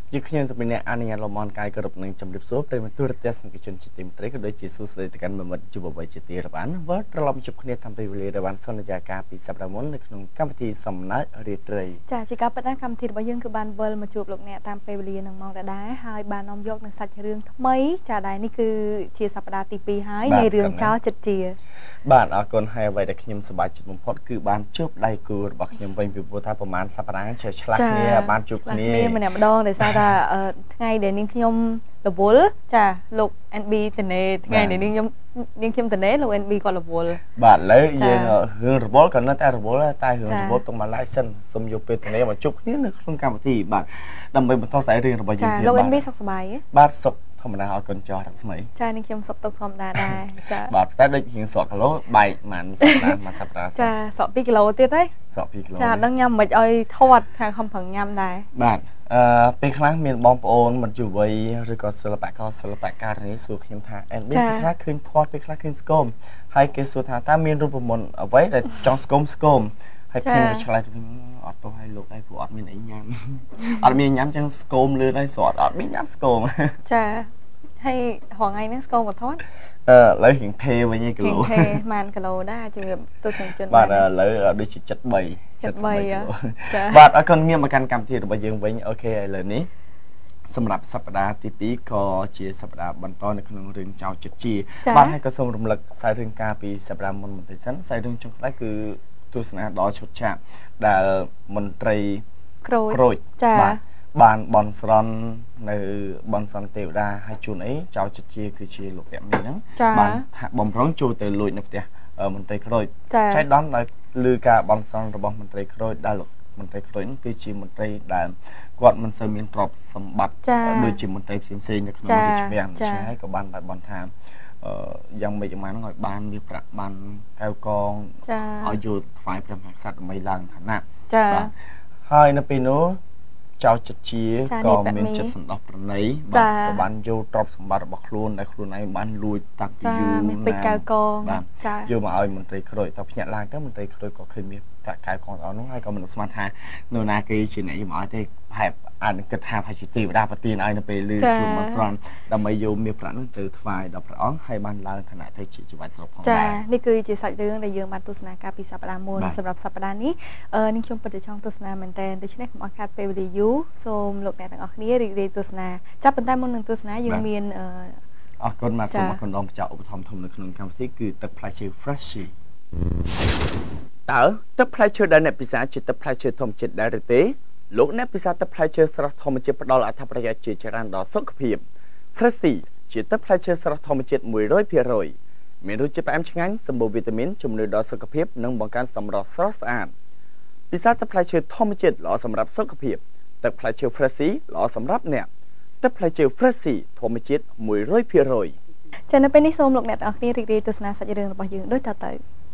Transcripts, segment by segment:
ជាខ្ញុំទៅមានអ្នកអនុញ្ញាតលំអនកាយគ្រប់នឹងជំរាបសួរប្រិយមិត្តទូរទស្សនិកជនជាទីមេត្រីក៏ដូចជាសួស្តីទៅកាន់មិត្តយុវវ័យជាទីរាប់អានវត្តត្រឡប់ជួបគ្នាតាមពេលវេលាដែលបានសន្យាការពីសប្តាហ៍មុននៅក្នុងកម្មវិធីសំណើចរាត្រីចាជាការពិតណាកម្មវិធីរបស់យើងគឺបានវិលមកជួបលោកអ្នកតាមពេលវេលានឹងម៉ោងដដែលហើយបាននាំយកនឹងសាច់រឿងថ្មីចាដែលនេះគឺជាសប្តាហ៍ទី2ហើយនៃរឿងចោលចិត្តជាបាទអរគុណហើយអ្វីដែលខ្ញុំសប្បាយចិត្តបំផុតគឺបានជួបដៃគូរបស់ខ្ញុំវិញពីព្រោះថាប្រហែលសប្តាហ៍ឆ្លាស់គ្នាបានជួបគ្នាម្នាក់ម្ដងដោយសារថាថ្ងៃដែលនាងខ្ញុំរវល់ចាលោក NB តនេថ្ងៃដែលនាងខ្ញុំតនេលោក NB គាត់រវល់បាទឥឡូវយើងរឿងរវល់ក៏នៅតែរវល់តែរឿងរវល់ต้องមកឡាយសិនសូមយកពេលតនេមកជួបគ្នានៅក្នុងកម្មវិធីបាទដើម្បីបន្តខ្សែរឿងរបស់យើងទៀតលោក NB សុខសប្បាយទេបាទសុខធម្មតាអរគុណចោះរស្មីចានាងខ្ញុំសុខទុក្ខធម្មតាដែរចាបាទតែដូចរៀងស្រកគីឡូបែកមិនសប្តាហ៍មួយសប្តាហ៍ចាស្រក2គីឡូទៀតទេស្រក2គីឡូចាដឹងញ៉ាំមិនឲ្យធាត់ខាងខំប្រឹងញ៉ាំដែរបាទពេលខ្លះមានបងប្អូនមិនជួយវ័យឬក៏សិល្បករសិល្បករនេះសួរខ្ញុំថាអេនប៊ីពេលខ្លះឃើញធាត់ពេលខ្លះឃើញស្គមហើយគេសួរថាតើមានរូបមន្តអ្វីដែលចង់ស្គមហើយខ្ញុំក៏ឆ្លើយទៅអត់ទោះឲ្យលោកឯងព្រោះអត់មានអីញ៉ាំអត់មានញ៉ាំចឹងស្គមលឿនហើយស្រត់អត់មានញ៉ាំស្គមចាហើយរងថ្ងៃហ្នឹងស្គមក៏ធាត់ឥឡូវរៀងថេវិញឯគីឡូថេម៉ានគីឡូដែរជំរាបទស្សនិកជនបាទឥឡូវដូចជា73បាទអរគុណងាកមកកាន់កម្មវិធីរបស់យើងវិញអូខេឥឡូវនេះសម្រាប់សប្តាហ៍ទី2ក៏ជាសប្តាហ៍បន្តនៅក្នុងរឿងចោលចិត្តជាបាទហើយក៏សូមរំលឹកខ្សែរឿងការពីសប្តាហ៍មុនបន្តិចសិនខ្សែរឿងចុងក្រោយគឺទស្សនាដល់ឈុតឆាកដែលមន្ត្រីក្រូចចាបានបនស្រន់នៅបនសន្តិទេវតាហើយជួនអីចៅចិត្តជាគឺជាលោកពាក់មីហ្នឹងបានថាបំរុងចូលទៅលួចនៅផ្ទះមន្ត្រីក្រូចចៃដន្យដោយលើការបនស្រន់របស់មន្ត្រីក្រូចដែលលោកមន្ត្រីក្រូចហ្នឹងគឺជាមន្ត្រីដែលគាត់មិនសូវមានទ្រព្យសម្បត្តិដូចជាមន្ត្រីផ្សេងៗនៅក្នុងរាជវាំងឆ្ងាយក៏បានតែបនថាយ៉ាងម៉េចយ៉ាងម៉ាហ្នឹងឲ្យបានមានប្រាក់បានកៅកងឲ្យយកថ្វាយព្រះមហាក្សត្រដើម្បីឡើងឋានៈបាទហើយនៅពេលនោះចៅចិត្តជាក៏មានចិត្តសន្តោសប្រណីបាទក៏បានយកទ្រព្យសម្បត្តិរបស់ខ្លួនដែលខ្លួនឯងបានលួចតាំងពីយូរមានពេជ្រកៅកងបាទយកមកឲ្យមន្ត្រីក្រូចតភ្ញាក់ឡើងទៅមន្ត្រីក្រូចក៏ឃើញមានប្រាក់កៅកងអស់នោះហើយក៏មិនស្មានថានរណាគេជាអ្នកយកមកឲ្យទេប្រហែលអានគិតថាប្រហែលជាទេវតាប្រទានឲ្យនៅពេលលឺខ្លួនមកស្រន់ដើម្បីយកមាសប្រាក់នោះទៅថ្វាយដល់ព្រះអង្គហើយបានឡើងឋានៈទៅជាជីវិតស្រុកផងដែរចានេះគឺជាសាច់រឿងដែលយើងបានទស្សនាការពីសប្តាហ៍មុនសម្រាប់សប្តាហ៍នេះនាងខ្ញុំពិតជាចង់ទស្សនាមែនតើដូច្នេះកុំអត់ខាតពេលវេលាយូរសូមលោកអ្នកទាំងអស់គ្នារីករាយទស្សនាចាប់ប៉ុន្តែមុននឹងទស្សនាយើងមានអរគុណមកសូមអរគុណដល់ម្ចាស់ឧបត្ថម្ភធំនៅក្នុងកម្មវិធីគឺទឹកផ្លែឈើ Freshy តើទឹកផ្លែឈើដែលអ្នកពិសាជាទឹកផ្លែឈើធម្មជាតិដែរឬទេលោកអ្នកពិសាទឹកផ្លែឈើស្រស់ធម្មជាតិផ្ដល់អត្ថប្រយោជន៍ជាច្រើនដល់សុខភាព Freshy ជាទឹកផ្លែឈើស្រស់ធម្មជាតិ 100% មានរសជាតិផ្អែមឆ្ងាញ់សម្បូរវីតាមីនជំនួយដល់សុខភាពនិងបង្កើនសម្រស់ស្រស់ស្អាតពិសាទឹកផ្លែឈើធម្មជាតិល្អសម្រាប់សុខភាពទឹកផ្លែឈើ Freshy ល្អសម្រាប់អ្នកទឹកផ្លែឈើ Freshy ធម្មជាតិ 100% ចានៅពេលនេះសូមលោកអ្នកទាំងអស់គ្នារីករាយទស្សនាសាច់រឿងរបស់យើងដូចតទៅ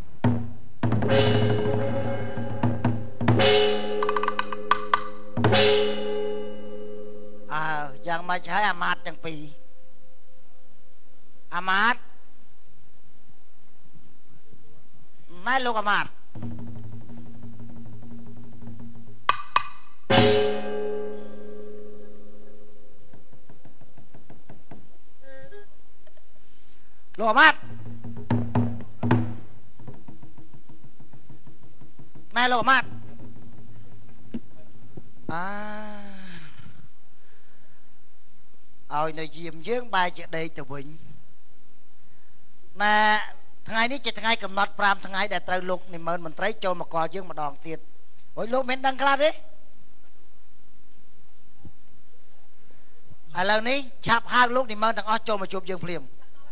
យ៉ាងម៉េចហើយអាម៉ាតទាំងពីរអាម៉ាតណែលោកអាម៉ាតលោកអាម៉ាតណែលោកអាម៉ាតឲ្យនៅយាមយើងបែរជាដេកទៅវិញណែថ្ងៃនេះជាថ្ងៃកំណត់5ថ្ងៃដែលត្រូវលោកនិមឺនមន្ត្រីចូលមកកល់យើងម្ដងទៀតហើយលោកមិនដឹងខ្លះទេឥឡូវនេះឆាប់ហៅលោកនិមឺនទាំងអស់ចូលមកជួបយើងភ្លាម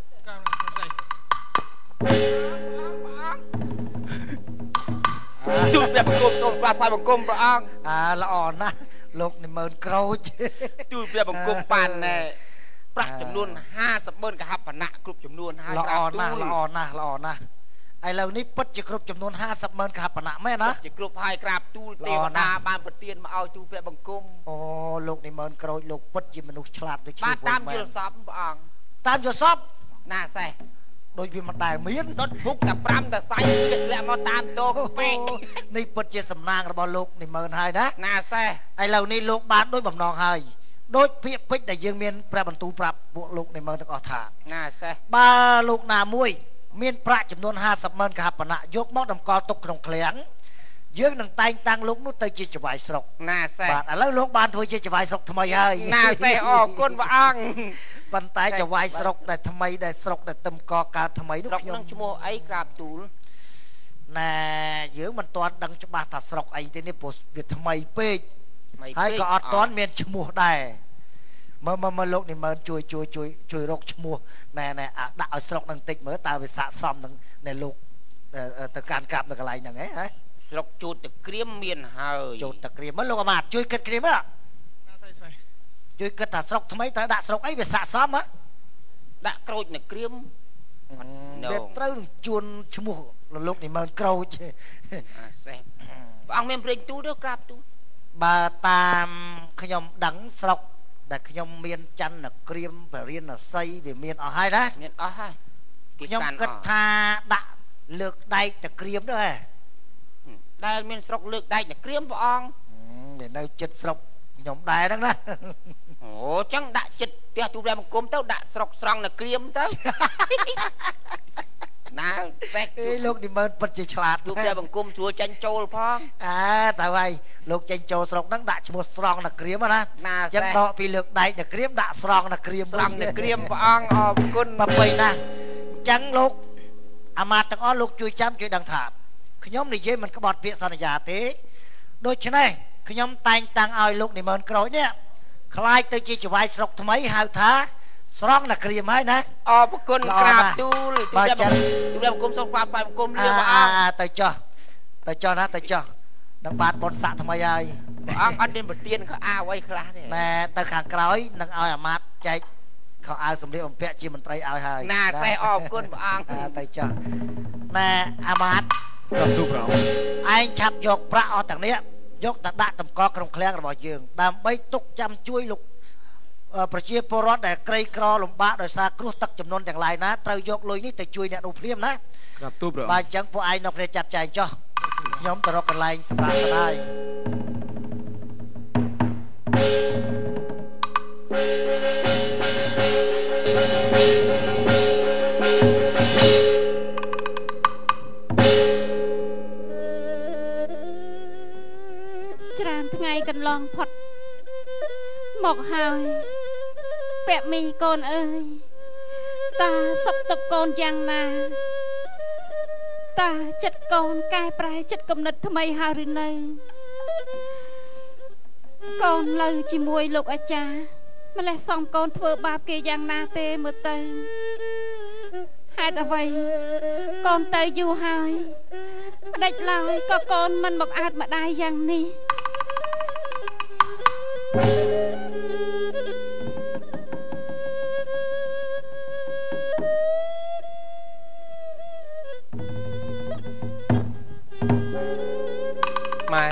ទូព្រះបង្គំសូមក្រាបថ្វាយបង្គំព្រះអង្គល្អណាស់លោកនិមឺនក្រូចទូព្រះបង្គំបានណែប្រាក់ចំនួន50,000កហបណៈគ្រប់ចំនួនហើយល្អណាស់ល្អណាស់ល្អណាស់ឥឡូវនេះពិតជាគ្រប់ចំនួន50,000កហបណៈមែនណាជាគ្រប់ហើយក្រាបទូលទេវតាបានប្រទានមកឲ្យទូព្រះបង្គំអូលោកនិមឺនក្រូចលោកពិតជាមនុស្សឆ្លាតដូចជាបាទតាមយល់សពព្រះអង្គតាមយល់សពណាសេះដូចវាមិនដែលមានដុតពុកតែ5តែសាយលាក់មកតាមតោពេកនេះពិតជាសំណាងរបស់លោកនិមឺនហើយណាណាសេះឥឡូវនេះលោកបានដូចបំណងហើយโดยเพียบพิจแต่ยังเมียนพระบรรทุปรับพวกลูกในเมืองตะกอถาน่าเซ่บาลูกนามวยเมียนพระจำนวน50,000กับปณะยกมอกดำกอตกขนมแข็งยืงหนังไตตังลูกนู้นเตยจีจะไหวสกน่าเซ่บาดแล้วลูกบ้านถอยจีจะไหวสกทำไมเฮ้ยน่าเซ่ออกก้นว่าอังปันไตจะไหวสกแต่ทำไมได้สกแต่ตำกอการทำไมลูกยงชั่วโมงไอ้กราบตูลน่ายืงมันตอนดังจะบาถัดสกไอ้ที่นี่ปุ๊บเดี๋ยวทำไมเป๊กให้ก็อดตอนเมียนชั่วโมงได้มาลูกนี่มาช่วยรกชั่วโมงแน่ด่าเอาสกนังติดเหมือนตาไปสะสมนังในลูกตะการกลับตะกอะไรอย่างเงี้ยฮะสกจูดตะเกรียมเมียนเฮยจูดตะเกรียมมันลูกอมาดช่วยกัดเกรียมอ่ะช่วยกัดตาสกทำไมตาด่าสกไอ้ไปสะสมอ่ะด่าโกรธเนี่ยเกรียมเด็ดเต้าจูนชั่วโมงลูกนี่มันโกรธอังเมียนเปลี่ยนตู้เด้อกราบตู้บาตามขยมดังสกแต่ขยมเมียนจันน่ะเกรียมไปเรียนน่ะไซเดี๋ยวเมียนเอาให้นะเมียนเอาให้ขยมกัดทาด่าเลือกได้แต่เกรียมด้วยได้เมียนสกเลือกได้แต่เกรียมปองเดี๋ยวได้จิตสกขยมได้ดังนะโอ้จังด่าจิตเดี๋ยวตูแรงมันกลมเต้าด่าสกสร้างน่ะเกรียมเต้าน้าแบกลูกนี่มันปัจจัยฉลาดลูกเดี๋ยวบังกุมทัวจันโจลพ้องแต่ไว้ลูกจันโจสกนั่งด่าชมสรองนักเกรียมนะยังต่อปีเลือกได้นักเกรียมด่าสรองนักเกรียมสรองนักเกรียมปองออกกุนมาไปนะจังลูกอามาตั้งอ้อลูกช่วยจำช่วยดังถาดขยมในเย่มันก็บอดเปียสัญญาเต้โดยฉะนั้นขยมแต่งตังเอาลูกนี่มันกรอยเนี่ยคลายตัวจีจะไว้สกทำไมหาท้าสรองนักเรียนไหมนะอ๋อพวกคนกราบดูบาจันดูแลกรมส่งความไปกรมเรียกว่าแต่จ่อนะแต่จ่อนังบาดบนสะทำไมยัยอันเด่นบทเตียนเขาอาไว้คลาเนี่ยแม่แต่ขางกร้อยนังเอาอามาใจเขาเอาสมเด็จองค์เปียจีมันไตรเอาให้น่าใส่ออกก้นบางแต่จ่อแม่อามาดรับตู้เราไอ้ชับยกพระเอาแต่เนี้ยยกตะดะตำกอกระงแคลงระบอกยืงดำใบตุกจำช่วยลูกประชีพรอดแต่ไกลกรอลมบ้าโดยซากรุตักจำนวนอย่างไรนะเตยยกลอยนี่แต่ช่วยเนี่ยดูเพลียมนะครับตู้เราบางจังพวกไอ้นกเรจัดใจจ่อย้อมตลกกันไรสบายสบายจรานไงกันลองพอดหมอกหายแปะมีก่อนเอ้ยตาสับตะกอนยังนาตาจัดกอนกายปลายจัดกำนัดทำไมหาหรือไงก่อนเลยจีมวยลูกอาจารย์มาแล้วส่องก่อนเถื่อบาปเกยังนาเตเมื่อเตยหายแต่ไว้ก่อนเตยอยู่หายมาได้ลอยก็ก่อนมันบอกอาจมาได้ยังนี่มา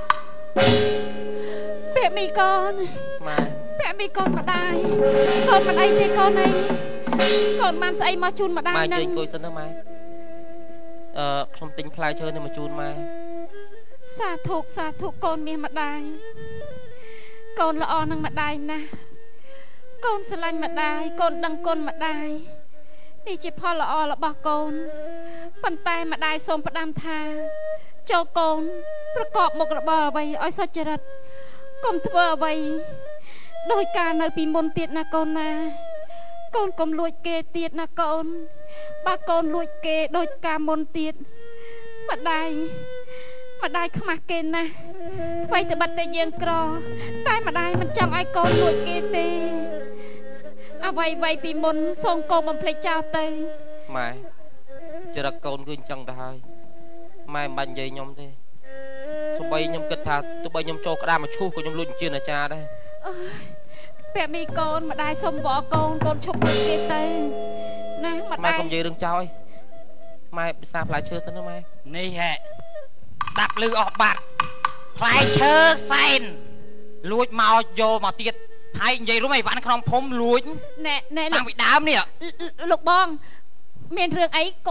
เปียมีก่อนมาเปียมีก่อนมาได้ก่อนมาได้ที่ก่อนไหนก่อนมันใส่มาจูนมาได้นั่งมาเจนกุยสันทำไมชมติงพลายเชิญเนี่ยมาจูนมาสาธุก่อนเมียมาได้ก่อนละออนังมาได้นะก่อนสลันมาได้ก่อนดังก่อนมาได้นี่จะพอละออละบอกก่อนปันไตมาได้สมประดามทาเจ้าก่อนประกอบมกระบอไว้อ้อยสัจรัตกลมทเบอไว้โดยการในปีมนเตียนนาก่อนนะก่อนกลมลวยเกเตียนนาก่อนบาก่อนลวยเกโดยการมนเตียนมาได้ขมักเกนนะไปแต่บัดแต่ยังกรอใต้มาได้มันจังไอก่อนลวยเกเตเอาไว้ปีมนทรงโกมันเพลเจ้าเตยไม่จะรักก่อนก็จังได้ไม่บันยัยยมเท่สบายยมกระทาตัวใบยมโจกระดามาชูกับยมลุ่นเชื่อนาจาได้แปะมีก่อนมาได้สมบอกก่อนชมเกเตยนะมาได้ไม่กำยัยเรื่องเจ้าไอ้ไม่ไปซาพลายเชื่อสันทำไมนี่แหละดับลือออกบัตรพลายเชื่อเซนลุยมาโยมาตีดให้ยัยรู้ไหมวันขนมพมลุยแน่ตั้งวิดามเนี่ยลูกบองเมียนเรื่องไอ้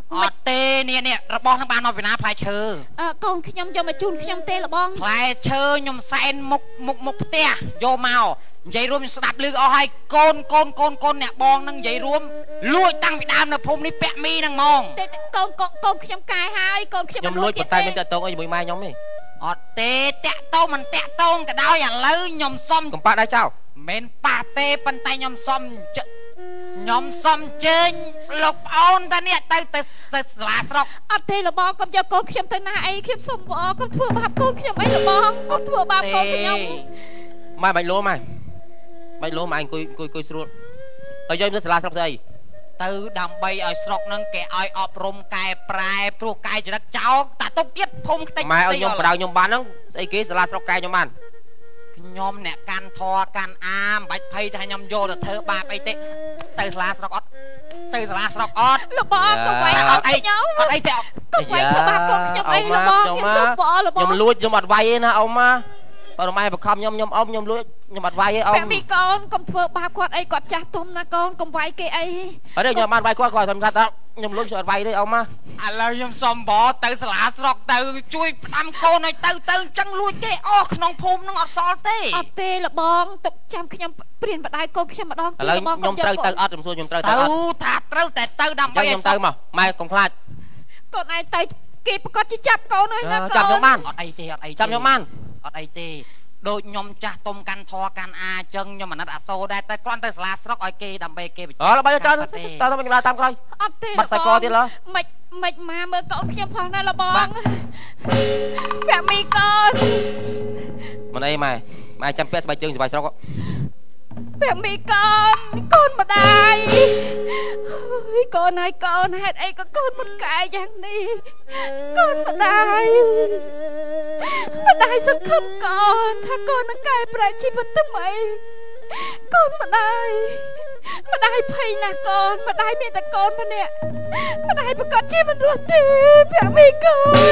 អត់ទេនេះរបស់នឹងបានមកពីណាផ្លែឈើកូនខ្ញុំយកមកជូនខ្ញុំទេលបងផ្លែឈើខ្ញុំសែនមុខផ្ទះយកមកនិយាយរួមស្ដាប់ឮអស់ហើយកូនអ្នកបងនឹងនិយាយរួមលួចតាំងពីដើមនៅភូមិនេះពាក់មីនឹងហ្មងកូនខ្ញុំកាយហើយកូនខ្ញុំលួចប៉ុន្តែមានតាក់តងអីជាមួយម៉ែខ្ញុំទេអត់ទេតាក់តងមិនតាក់តងក៏ដោយឥឡូវខ្ញុំសុំកំប៉ាដែរចៅមិនប៉ះទេប៉ុន្តែខ្ញុំសុំជើញលោកប្អូនតានេះទៅសាលាស្រុកអត់ទេលបងកុំយកកូនខ្ញុំទៅណាអីខ្ញុំសុំបងកុំធ្វើបាបកូនខ្ញុំអីលបងកុំធ្វើបាបកូនខ្ញុំម៉ែបាច់លោម៉ែអង្គុយស្រួលហើយយកទៅសាលាស្រុកស្អីទៅដើម្បីឲ្យស្រុកហ្នឹងគេឲ្យអប់រំកែប្រែព្រោះកាយចរិតចោលតាទុកទៀតភូមិខ្ទេចម៉ែឲ្យខ្ញុំបដៅខ្ញុំបានហ្នឹងស្អីគេសាលាស្រុកកែខ្ញុំបានខ្ញុំអ្នកកាន់ធរកាន់អាមិនបាច់ភ័យថាខ្ញុំយកទៅធ្វើបាបអីទេទៅសាលាស្រុកអត់ទៅសាលាស្រុកអត់លបងកុំវាយអត់ខ្ញុំអត់អីទេកុំវាយធ្វើបាបកូនខ្ញុំអីលបងខ្ញុំសុំបងលបងខ្ញុំលួចខ្ញុំអត់វាយទេណាអ៊ំម៉ាបើម៉ែបខំខ្ញុំអ៊ំខ្ញុំលួចខ្ញុំអត់វាយទេអ៊ំបែបនេះកូនកុំធ្វើបាបគាត់អីគាត់ចាស់ទុំណាកូនកុំវាយគេអីអត់ទេខ្ញុំបានវាយគាត់ខ្ញុំថាខ្ញុំលួចខ្ញុំអត់វាយទេអ៊ំម៉ាឥឡូវខ្ញុំសុំបងទៅសាលាស្រុកទៅជួយផ្ដាំកូនឲ្យទៅអញ្ចឹងលួចគេអស់ក្នុងភូមិនឹងអត់សល់ទេអត់ទេលបងទុកចាំខ្ញុំព្រានបដៅកូនខ្ញុំម្ដងទៀតលបងខ្ញុំត្រូវទៅអត់ខ្ញុំសួរខ្ញុំត្រូវទៅអត់ថាត្រូវតែទៅដើម្បីខ្ញុំទៅមកម៉ែកុំខ្លាចកូនឯងទៅគេប្រកាសជាចាប់កូនហើយណាកូនចាប់ខ្ញុំបានអត់អីទេចាប់ខ្ញុំបានអត់អីទេដូចខ្ញុំចាស់ទុំកាន់ធរកាន់អាចឹងខ្ញុំអាណិតអាសូរដែរតែគ្រាន់តែសាលាស្រុកឲ្យគេដើម្បីគេបញ្ជាអូល្បីចោលតើខ្ញុំឡាតាមក្រោយអត់ទេបាត់សាយកទៀតឡើមិនម៉ាមើលកូនខ្ញុំផងណាលបងពាក់មីកូនមិនអីម៉ែចាំពាក់ស្បែកជើងស្បែកស្រុកពាក់មីកូនម្ដាយកូនហើយកូនហេតុអីក៏កូនមិនកាយយ៉ាងនេះកូនម្ដាយសង្ឃឹមកូនថាកូននឹងកែប្រែជីវិតថ្មីកូនម្ដាយភ័យណាស់កូនម្ដាយមានតែកូនម្នាក់ម្ដាយប្រកាសជាមិនរស់ទេពាក់មីកូន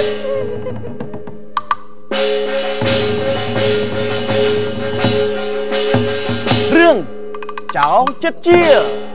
រឿងចោងចិត្តជា